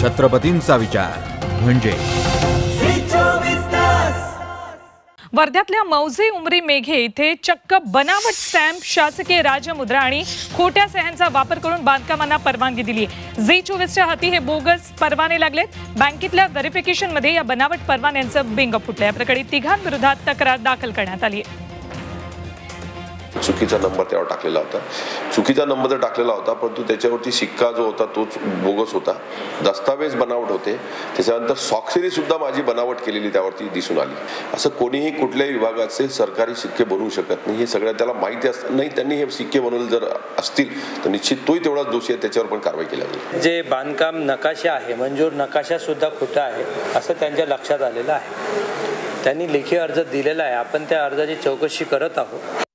छत्रपतींचा विचार म्हणजे वर्ध्यातल्या मौजे उमरी मेघे इथे चक्क बनावट स्टॅम्प, शासकीय राजमुद्रा आणि खोट्या सह्यांचा वापर करून बांधकामांना परवानगी दिली आहे। झी24च्या हाती हे बोगस परवाने लागलेत। बँकेतल्या व्हेरिफिकेशन मध्ये या बनावट परवान्यांचं बिंग फुटलं। या प्रकरणी तिघांविरोधात तक्रार दाखल करण्यात आली आहे। चुकीचा नंबर त्यावर टाकलेला होता। चुकीचा नंबर तर टाकलेला होता, परंतु त्याच्यावरती शिक्का जो होता तोच बोगस होता। दस्तावेज बनावट होते। त्याच्यानंतर स्वाक्षरी सुद्धा माझी बनावट केलेली त्यावरती दिसून आली। असं कोणीही कुठल्याही विभागाचे सरकारी सिक्के बनवू शकत नाही, हे सगळं त्याला माहिती असतानाही त्यांनी हे सिक्के बनवले जर असतील तर निश्चित तोही तेवढाच दोषी आहे, त्याच्यावर पण कारवाई केली जाईल। जे बांधकाम नकाशा आहे, मंजूर नकाशा सुद्धा खोटा आहे असं त्यांच्या लक्षात आलेलं आहे। त्यांनी लेखी अर्ज दिलेला आहे। आपण त्या अर्जाची चौकशी करत आहोत।